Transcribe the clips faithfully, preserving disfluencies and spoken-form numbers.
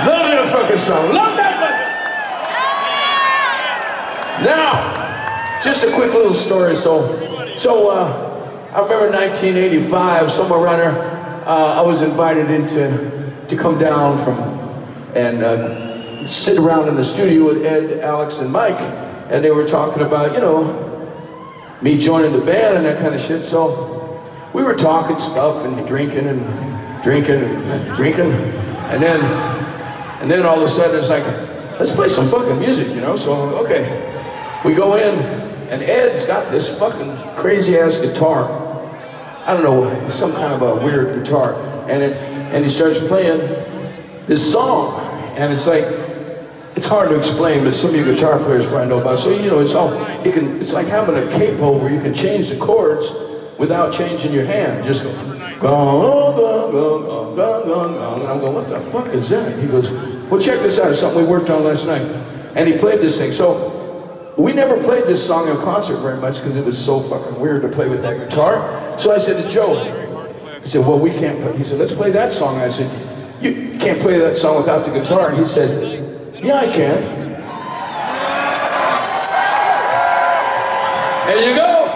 Love that fucking song. Love that fucking song. Now, just a quick little story. So, so uh, I remember nineteen eighty-five, somewhere around there, uh, I was invited in to, to come down from and uh, sit around in the studio with Ed, Alex, and Mike, and they were talking about, you know, me joining the band and that kind of shit. So we were talking stuff and drinking and drinking and drinking, and then and then all of a sudden it's like, let's play some fucking music, you know. So okay, we go in, and Ed's got this fucking crazy ass guitar. I don't know, some kind of a weird guitar, and it and he starts playing this song, and it's like, it's hard to explain, but some of you guitar players probably know about it. So, you know, it's all, you can, it's like having a cape over. You can change the chords without changing your hand. Just go, go, go, go, go, go, go. And I'm going, what the fuck is that? He goes, well, check this out. It's something we worked on last night. And he played this thing. So, we never played this song in concert very much because it was so fucking weird to play with that guitar. So I said to Joe, he said, well, we can't play. He said, let's play that song. I said, you can't play that song without the guitar. And he said, yeah, I can. There you go.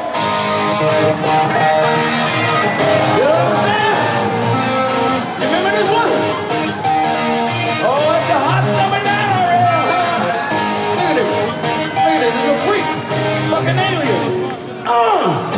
You know what I'm saying? You remember this one? Oh, it's a hot summer night already. Look at it. Look at it. You're a freak. Fucking alien. Oh.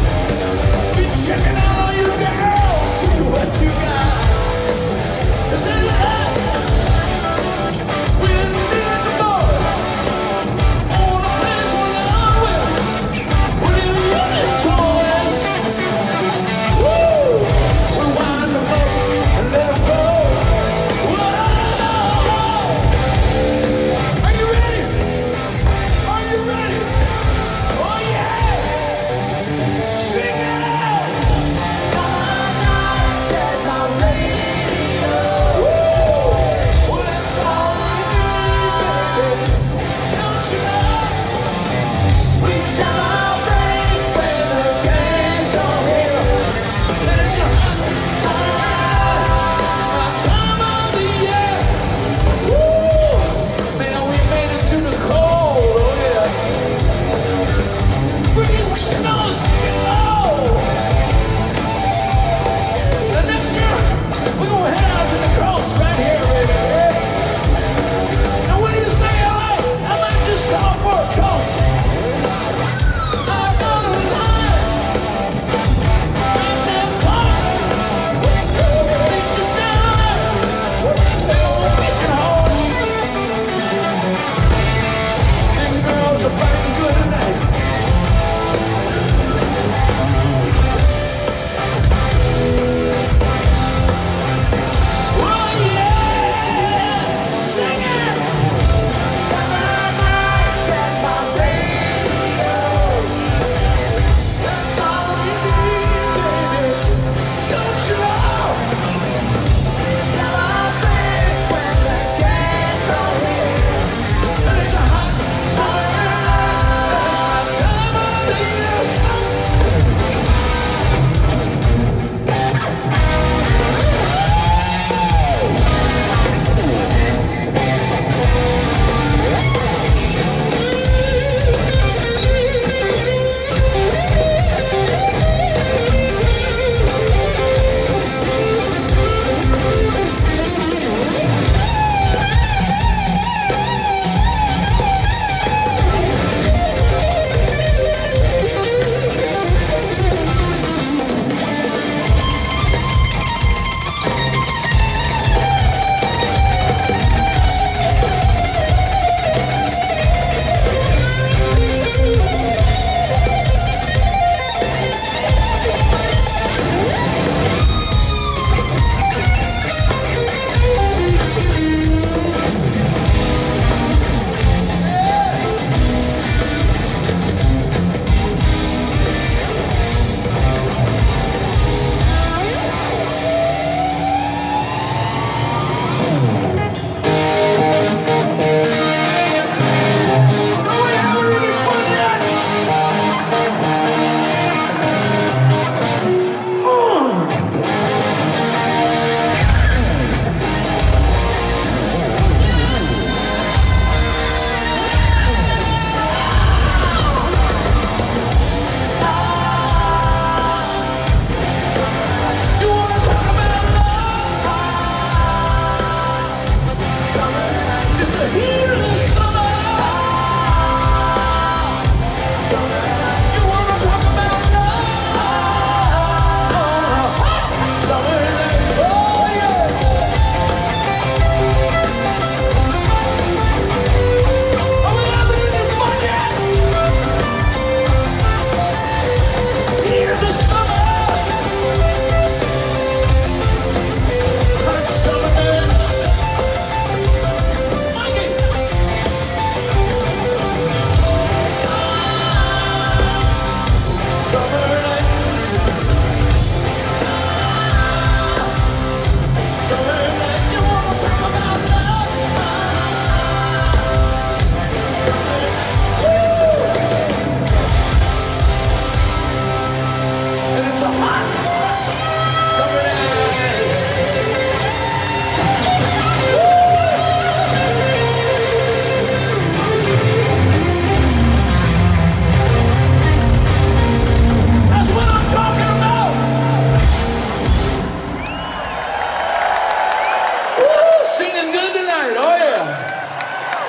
Is that